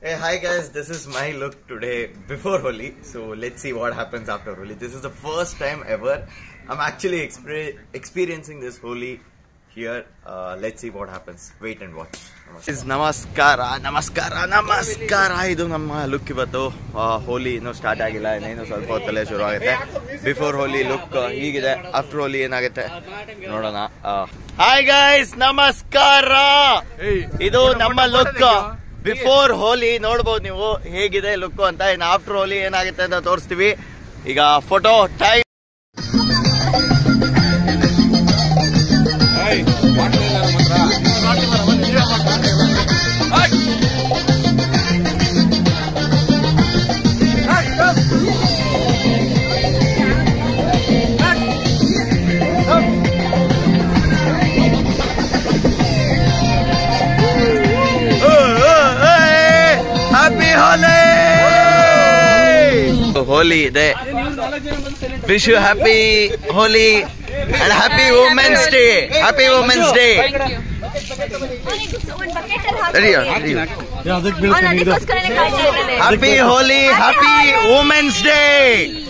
Hey, hi guys, this is my look today before Holi. So let's see what happens after Holi. This is the first time ever I'm actually experiencing this Holi here. Let's see what happens. Wait and watch. This is Namaskara. Idu namma look ivattu Holi inno start agilla innenu ಸ್ವಲ್ಪ ಹೊತ್ತಲ್ಲೇ ಶುರು ಆಗುತ್ತೆ. Before Holi look ಹೀಗಿದೆ. After Holi ಏನಾಗುತ್ತೆ ನೋಡೋಣ. Hi guys, ನಮಸ್ಕಾರ. ಇದು ನಮ್ಮ look before ಹೋಲಿ ನೋಡಬಹುದು ನೀವು ಹೇಗಿದೆ ಲುಕ್ ಅಂತ. ಇನ್ನು ಆಫ್ಟರ್ ಹೋಲಿ ಏನಾಗುತ್ತೆ ಅಂತ ತೋರಿಸ್ತೀವಿ. ಈಗ photo time. Holi day. Wish you happy Holi and happy Women's Day. Happy Women's Day. Happy Holi, happy Women's Day.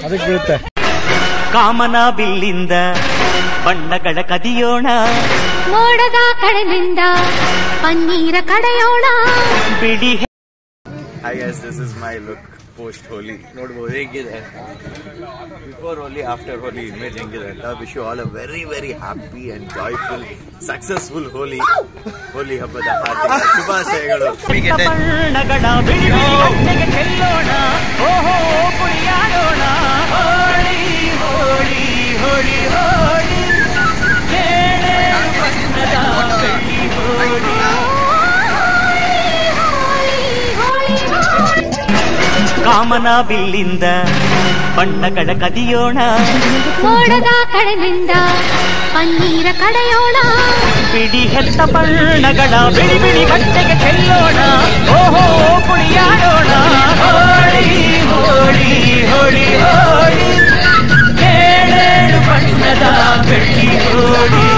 ಕಾಮನ ಬಿಲ್ಲಿಂದ ಬಣ್ಣಗಳ ಕದಿಯೋಣ, ಮೋಡದ ಕಡೆಯಿಂದ ಪನ್ನೀರ ಕಡೆಯೋಣ ಬಿಡಿ. Hi guys, this is my look post Holi. ನೋಡಬಹುದು ಹೇಗಿದೆ before Holi after Holi image ಹೆಂಗಿದೆ ಅಂತ. Wish you all a very very happy and joyful successful Holi ಹಬ್ಬದ ಹಾರ್ದಿಕ ಶುಭಾಶಯಗಳು. ಬಣ್ಣಗಳ ಬಿಡಿ ಬಟ್ಟೆಗೆ ಚೆಲ್ಲೋಣ, ಓಹೋ ಕುಣಿಯಾಡೋಣ, ಹೋಳಿ ಹೋಳಿ ಹೋಳಿ ಹೋಳಿ ಕೇಳೆ ಬಣ್ಣದ ಬೆಳ್ಳಿ ಹೋಳಿ. ಕಾಮನ ಬಿಲ್ಲಿಂದ ಬಣ್ಣಗಳ ಕದಿಯೋಣ, ಮೋಡದ ಕಡೆಯಿಂದ ಪನ್ನೀರ ಕಡೆಯೋಣ ಬಿಡಿ ಹೆತ್ತ ಬಣ್ಣಗಳ ಬಿಡಿ ಬಿಡಿ ಬಟ್ಟೆಗೆ ಚೆಲ್ಲೋಣ, ಓಹೋ ಕುಣಿಯಾಡೋಣ, ಹೋಳಿ ಹೋಳಿ ಹೋಳಿ ಹೋಳಿ ಏಳೇಳು ಬಣ್ಣದ ಬೆಳ್ಳಿ ಹೋಳಿ.